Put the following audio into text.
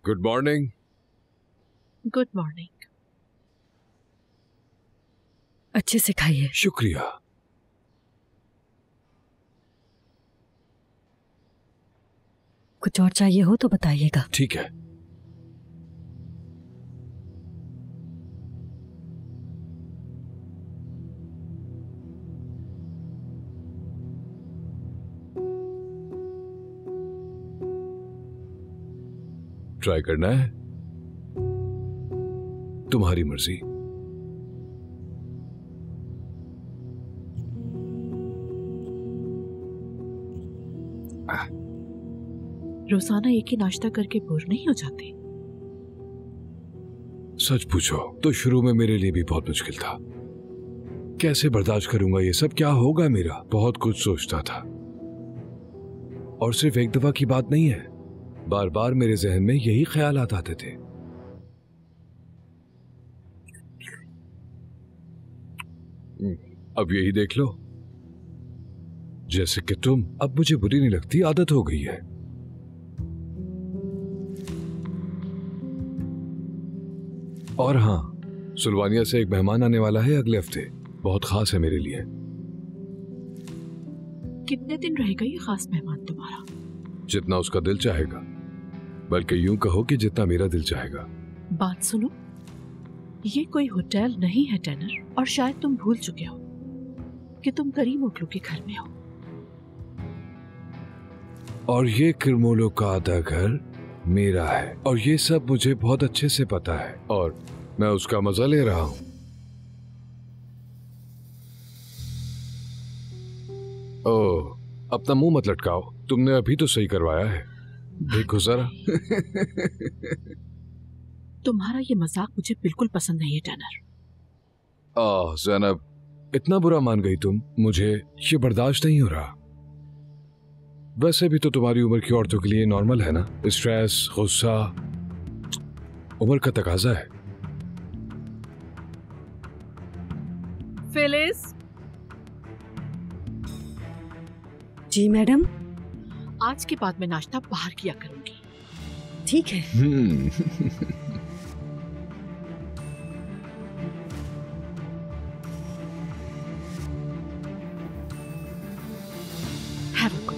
Good morning. Good morning. अच्छे से खाइए। शुक्रिया। कुछ और चाहिए हो तो बताइएगा। ठीक है। ट्राई करना है? तुम्हारी मर्जी। रोजाना एक ही नाश्ता करके बोर नहीं हो जाते? सच पूछो तो शुरू में मेरे लिए भी बहुत मुश्किल था। कैसे बर्दाश्त करूंगा ये सब, क्या होगा मेरा, बहुत कुछ सोचता था। और सिर्फ एक दफा की बात नहीं है, बार बार मेरे जहन में यही ख्यालात आते थे। अब यही देख लो, जैसे कि तुम। अब मुझे बुरी नहीं लगती, आदत हो गई है। और हाँ, सुल्वानिया से एक मेहमान आने वाला है अगले हफ्ते, बहुत खास है मेरे लिए। कितने दिन रहेगा ये खास मेहमान तुम्हारा? जितना उसका दिल चाहेगा, बल्कि यूं कहो कि जितना मेरा दिल चाहेगा। बात सुनो, ये कोई होटल नहीं है टैनर, और शायद तुम भूल चुके हो कि तुम करीम ओकलू के घर में हो। और ये किरमोलो का आधा घर मेरा है, और ये सब मुझे बहुत अच्छे से पता है, और मैं उसका मजा ले रहा हूं। ओह, अपना मुंह मत लटकाओ, तुमने अभी तो सही करवाया है। देखो जरा। तुम्हारा ये मजाक मुझे बिल्कुल पसंद नहीं है टैनर। ज़ैनब, इतना बुरा मान गई तुम, मुझे ये बर्दाश्त नहीं हो रहा। वैसे भी तो तुम्हारी उम्र की औरतों के लिए नॉर्मल है ना, स्ट्रेस, गुस्सा, उम्र का तकाजा है। फिलिस। जी मैडम। आज के बाद मैं नाश्ता बाहर किया करूंगी। ठीक है। Have a good